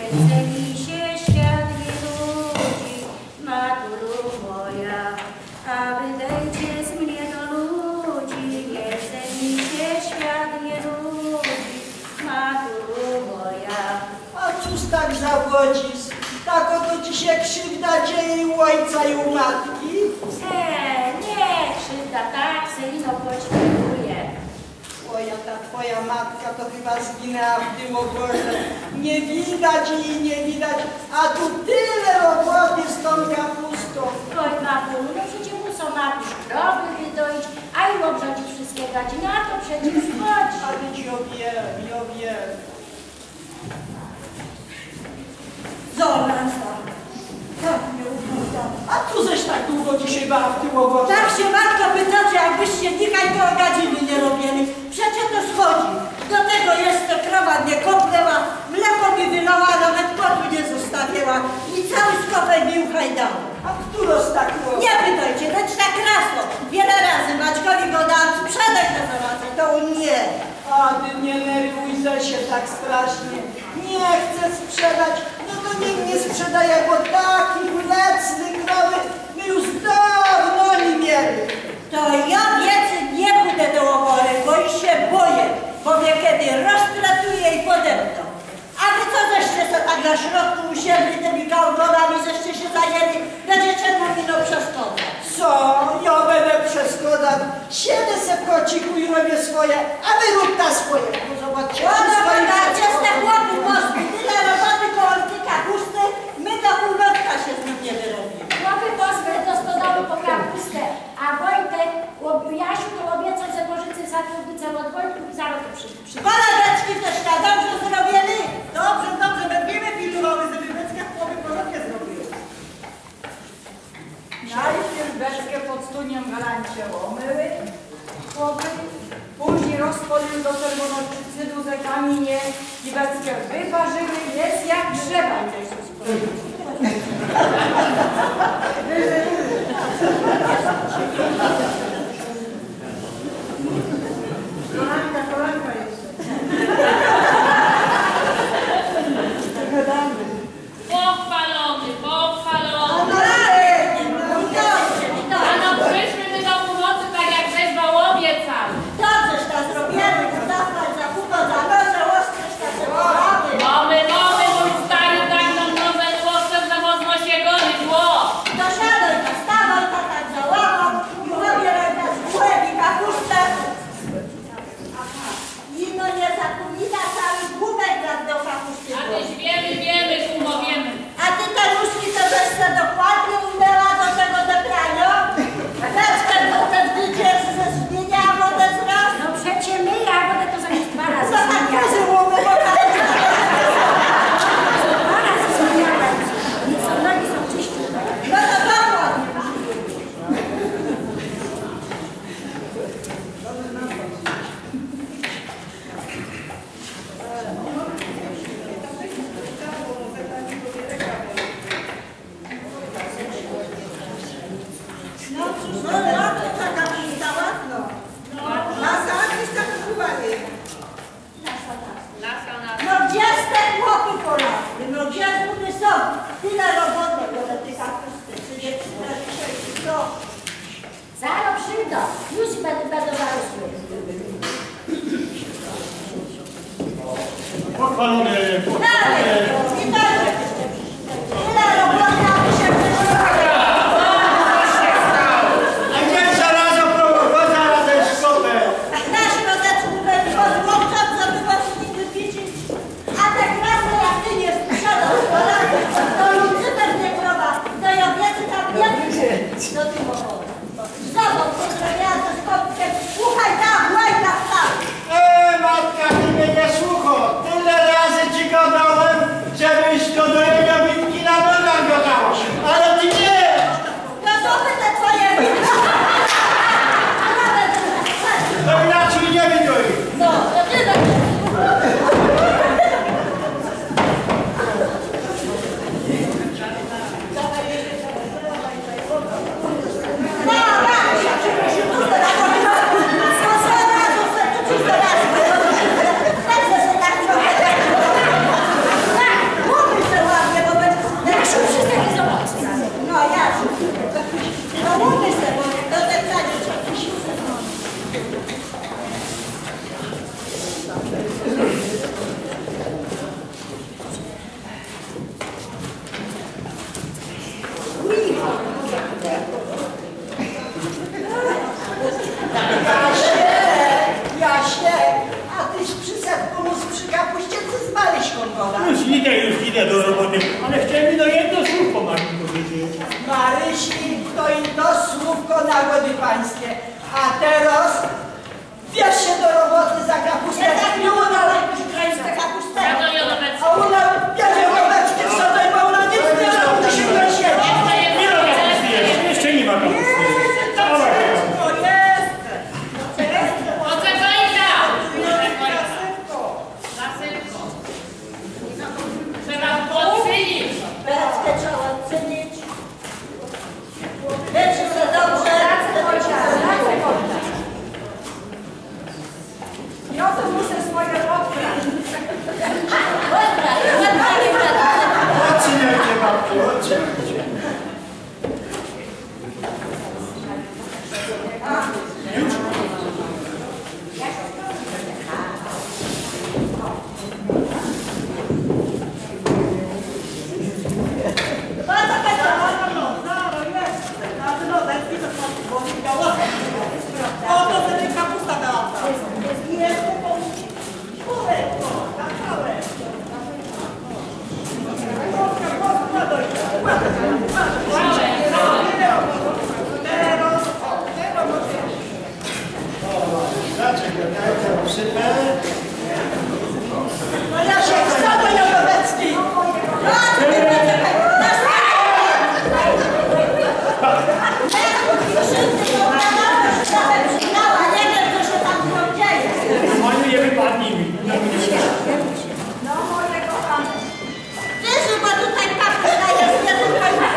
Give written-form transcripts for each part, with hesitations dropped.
chce mi się świat nie nudzi, maturo moja, a wydajcie z mnie do ludzi, nie chce mi się świat nie nudzi, maturo moja. A cóż tak zawodzisz? Tak oto ci się krzywda dzieje u ojca i u matki? Nie, krzywda, tak, Selino pośpiewuje. Twoja, ta twoja matka to chyba zginęła w tym oborze. Nie widać jej, nie widać, a tu tyle roboty z tą kapustą. Oj, babulu, no przecież muszą mamuś krowy wydoić, a i obrządzić wszystkie gadziny, a to przecież chodź. A być o wiele. Zobacz, tak mnie ubrudzono. A tu żeś tak długo dzisiaj była w tym oborze? Tak się matko pytacie, jakbyście nikaj to gadziny nie robili. Przecież to schodzi. Do tego jeszcze krowa mnie kopnęła, mleko mi wylała, nawet potu nie zostawiła i cały skopek mi uchajdała. A któro z tak było? Nie pytajcie, lecz tak rasło. Wiele razy Maćkowi go dałam sprzedać na zobaczę, to on nie. A ty nie nerwuj się tak strasznie. Nie chcę sprzedać, no to nikt nie sprzedaje, bo taki mleczny krowy my już dawno nie mieli. To ja wiecy nie pójdę do obory, bo i się boję, bo mnie kiedy roztratuje i podepną. A wy co żeście se tak na środku usiedli tymi gałgonami, żeście się zajęli, będziecie mówić no przeszkoda. Co? Ja będę przeszkodzał. Siedzę se w kociku i robię swoje, a wy rób ta swoje. No zobaczcie, wszystko im Zobaczcie, z te chłopy poszli, tyle roboty koło tej kapusty, my do półnotka się z nim nie wyrobimy. Chłopy poszły do stodoły po kapustę, a Wojtek, Jasiu to obiecał, że Bożycy zatrudnicę od Wojtków i zaraz to przy. Koledeczki też tak dobrze zrobili? Dobrze, będziemy pilnowały, żeby Becka w połowie porządnie zrobiły. Najpierw beczkę pod studniem galancie omyły, chłopy, później rozpolił do czerwonocydu ze kamienie i beczkę wyparzyły, jest jak trzeba. Kolanka jeszcze. Pochwalony. Ano przyszły my do północy, tak jak żeś wołowie cały. Dobrzeż tam zrobiemy, to zapłać za pupo, za noże, ostrzeż, tak se porawy. Mamy, mój stary, tak nam nozę chłopcę, że można się gonić, ło! Dosiadaj, postawaj, tak załamał i robię raz bułek i kapustę. I no nie zapomina cały główek do kapusty. A tyś wiemy, kumo, wiemy. A ty te nóżki to żeś se dokładnie umyła do tego deprania? Beczkę to ten wyciec ze zmienia wodę z raz? No przecie my, ja wodę to zamiast 2 razy Co tak zmieniałem. wyżyłoby, bo tak... 2 razy zmieniałem. Nic, nogi są czyściutkie. No to dokładnie. No to taka pusta ładno. Masa, jakieś tak uwagi. No gdzie z te chłopy polasły? No gdzie one są? Tyle roboty do tej kapusty. Czy nie przyda dzisiaj, czy co? Zaraz przyjdą, już będą zarosły. Pochwalony. Dalej, i dalej. Tyle roboty, aby się wyszło. A gdzie żelazo prowokowa, razem z szkopem? Na środeczku będzie odłączam, żeby was nie wypić. A te krasy jak ty nie sprzedasz, to Lucyfer nie krowa. To ja wiecie tam nie do tych obory. Zobacz, pozdrawiam ze skopkiem. Słuchaj tam, łajna tam. Matka, ty mnie nie słucha. Tyle razy ci gada, idę do roboty, ale chciałem no jedno słówko Marii powiedzieć. Marysi, to i to słówko nagody pańskie. A teraz bierz się do roboty za kapustę. Ja tak nie udała jakąś ukraińską kapustę. Ja to nie obecnie. A ona bierze ławeczkę w sobie, bo ona nic nie robi, się do siebie. Nie ma kapusty jeszcze, jeszcze nie ma kapusty. Bereczkę trzeba odcynić. Leczy się dobrze. Ja to muszę swoje odbrać. Odbrać, nie brać. Odcinajcie babciu, odcinajcie. Dlaczego? Ja usypę. No ja się chcę do Jodoweckiej. Oni nie wypadli mi. No moje kochane. Wiesz, bo tutaj kapela jest, nie tylko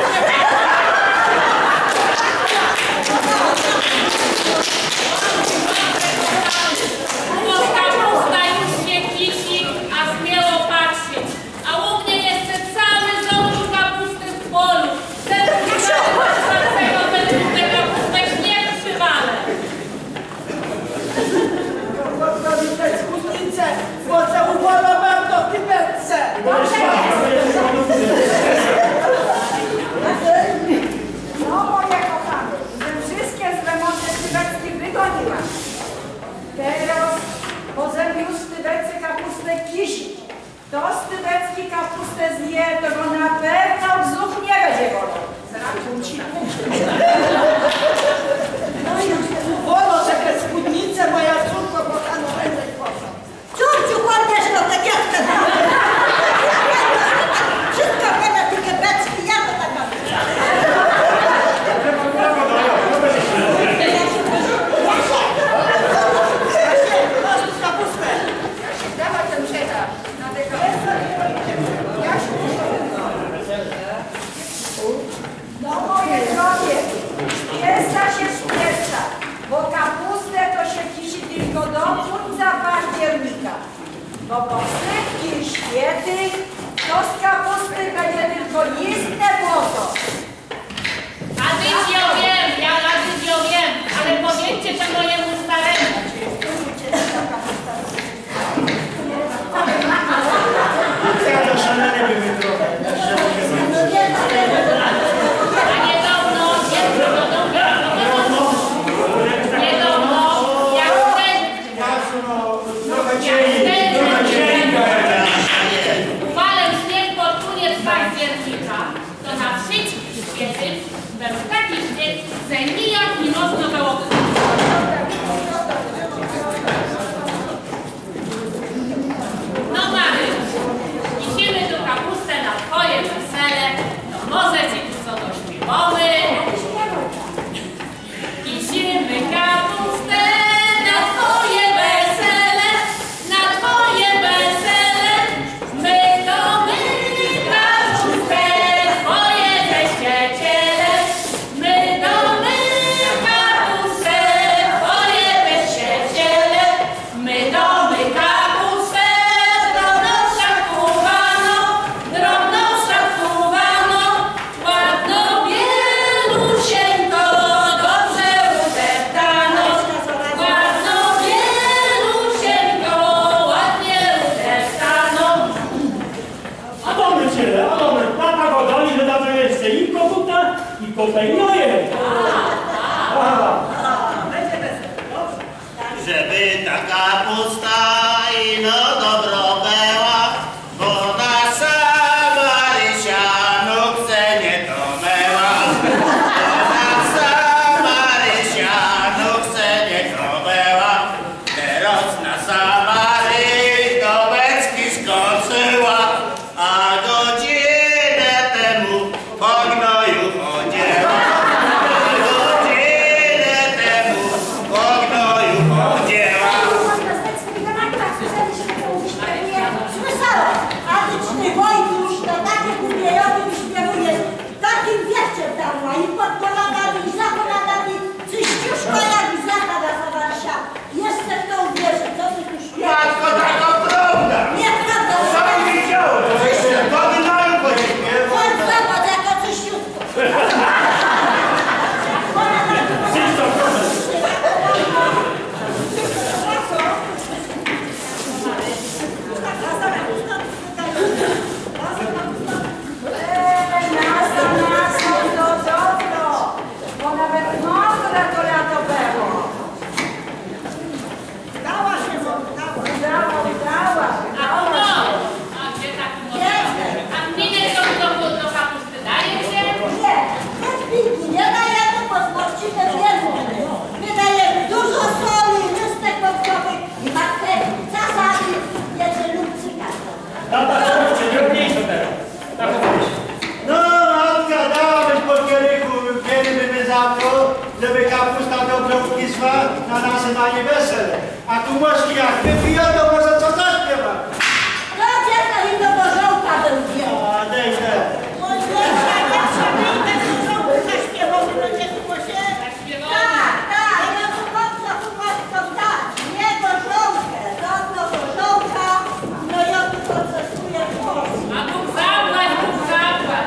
Kapusta już się kisi, a śmiało patrzeć. A u mnie jeszcze cały rząd kapusty w polu. Ten kapustę śnieg przywalę. Robi te spódnice, bo co uwolowałem do pipetce. No moje kochane, że wszystkie złe moce tybeckie wygoniłam. Teraz potem już tybeccy kapustę kisić. Kto z tybecki kapustę zje, to go na pewno brzuch nie będzie bolał. Wolno, że te spódnice, moja córko kochana, ręce poszła. Ciurciu, chłodniesz no te dziecka. Wszystko wiele, tylko beczki, ja to tak mam. Dawaj ten przetarg na tego. No moje drogie, śpiesza się śpiesza, bo kapustę to się kisi tylko do końca października. Bo posypki i świety to z kapusty będzie tylko istne błoto. A dyć ją wiem, ja na dyć ją wiem, ale powiedzcie to mojemu staremu. Ja to szalenie bym trochę. A niedawno, jak upalę śnieg pod koniec października, to na wszystkich świecie będą taki śnieg, że nijak nie można było No mamy, nisimy tu kapustę na twoje wesele, no może ci tu co dośpiewamy. Nisimy kapustę na twoje wesele, na twoje wesele. My to my kapustę twoje weźcieciele. My to my kapustę twoje weźcieciele. My to my kapustę drobną szatkowaną, ładno bielusieńko, dobrze udeptaną. Ładno bielusieńko, ładnie udeptaną. A dobry ciele, a dobry. Tata go dali, że dobrze jeszcze i koguta, i kopejnoje. Żeby ta kapusta ino dobro była, bo nasza nazywanie wesele. A tu moszki jak wypiją, to może co zaśpiewa. No dziecko i do żołka był wziął. A dejdę. Mój lepsza, wyjdę do żołku zaśpiewał, będzie w głosie. Tak, tak, ja tu mocno tak. Nie do żołkę, do żołka. No ja tu procesuję głos. A Bóg zapłać, Bóg zapłać.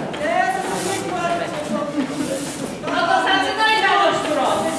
No to zaczynaj dało szczurowy.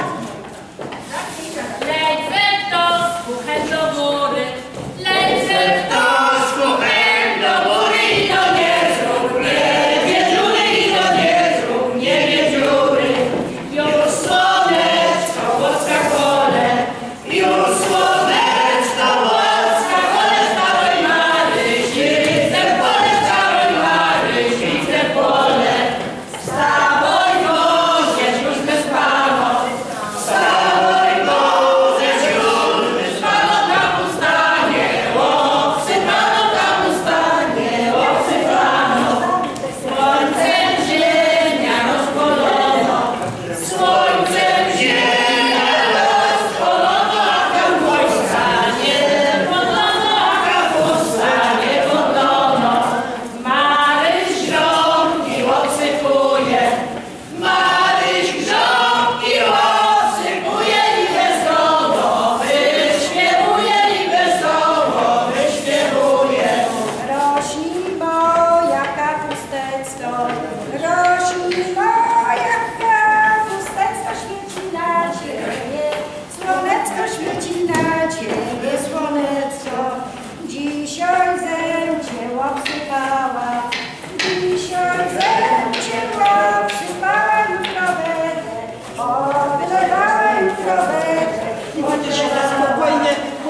Lecę to z kuchem do góry. Lecę to z kuchem do góry i to nie zrób. Nie wiedziury i to nie zrób. Nie wiedziury. Już słoneczko, łoska kole. Już słoneczko, łoska kole. Stałej Maryś, widzę pole. Stałej Maryś, widzę pole. Stawaj Boże, już bezpało. Stawaj Boże, już bezpało. Tam ustanie, obsypano, tam ustanie, obsypano. Słońcem ziemia rozpolono, słońcem ziemia rozpolono, a kapusta nie podlono, a kapusta nie podlono. Maryś grządki obsypuje, Maryś grządki obsypuje i wesoło wyśpiewuje, i wesoło wyśpiewuje. Rośnij moja kapusteczko, rośnij moja kapusteczko, świeci na ciebie, słoneczko świeci na ciebie, słoneczko. Dzisiaj zem cię obsypała, dzisiaj zem cię obsypała, jutro będę, wylewała jutro będę. Bądźcie się na spokojnie.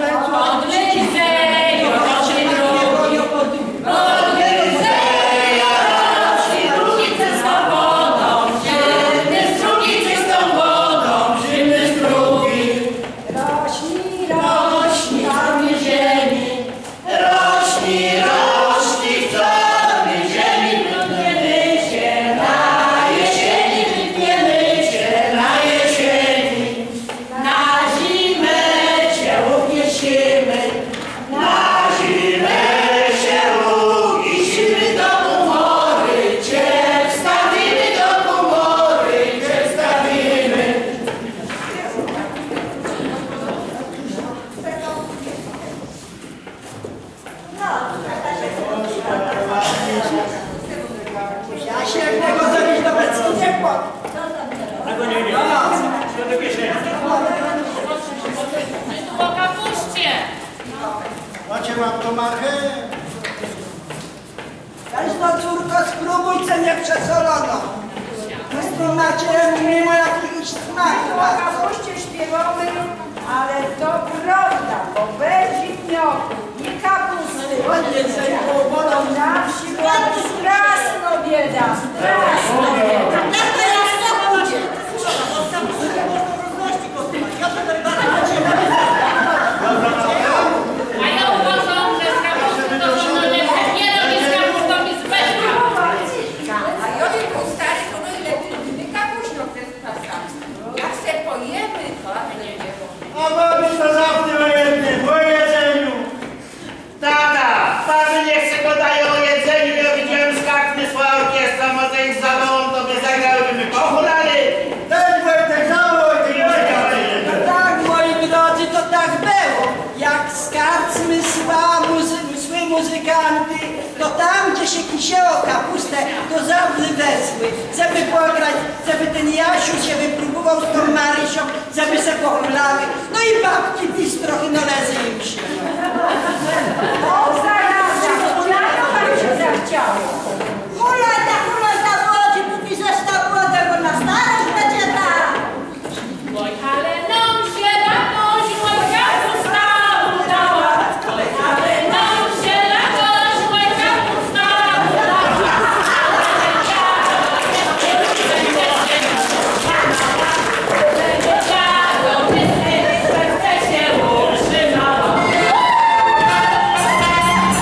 Rośnij, rośnij, czarny ziemi, Rośnij, rośnij w czarnej ziemi, wytniemy się na jesieni, wytniemy się na jesieni. Na zimę cię uniesiemy, na zimę się uniesiemy, do komory cię wstawimy, do komory cię wstawimy. Ja się jak tego zabić do Becki nie kładł. Tego nie, co do kieszeni. Tu po kapuście. Macie mam to marchę? Weź no córko, spróbuj co nie przesolono. Wy macie mimo jakichś smaków. O kapuście śpiewamy, ale to prawda, bo bez zimnioku i kapusty. Na wsi była straszno bieda, straszno bieda. A ja uważam, że z kapusty to są najlepsze. Nie robię z kapustą i z bez kapusty. A jojku, stary, to najlepiej my kapuśno przez pasami. Jak se pojemy, to nie wiem. A mamy to zawsze o jednym, o jedzeniu. Tata, parzy nie chce go daje o jedzeniu, ja widziałem skakny swoja orkiestra, może ich zawołą, to by zagrałyby pochulali. Ten Wojtek, zawołaj ty No tak, moi drodzy, to tak było. Jak z karczmy szły muzykanty, to tam, gdzie się kisiało kapustę, to zawsze wesły, żeby pograć, żeby ten Jasiu się wypróbował z tą Marysią, żeby se pochulały. No i babki bistro i nolezy im się. O, zaraza, dziano wam się zachciało. Hulajta młodzi, póki został młody, bo na starość będzie tak. Oj, ale nam się jakoś moja kapusta udała. Oj, ale nam się jakoś moja kapusta udała. Będzie się utrzymała.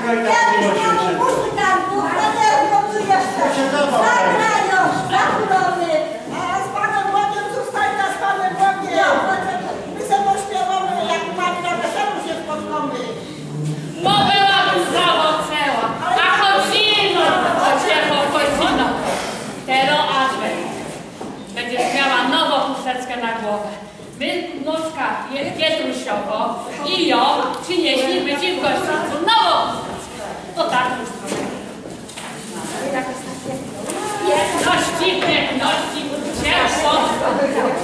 Tylko i Ja tak nie już możemy mamy się. muzykantów, panerką tu jeszcze. Zagrają, zakulony. A z panem Błogiem zostańca z panem Błogiem. My sobie pośpiewamy, jak pani na weselu się spotkamy. Bo byłabym zawoceła, a chodzino, chodzino. Tero ażby. Będziesz miała nową chusteczkę na głowę. My, Moczka, Pietrusiowo i ją przynieśliśmy ci w gościńcu nową chusteczkę. To tak już trochę. Piękności, ciepło.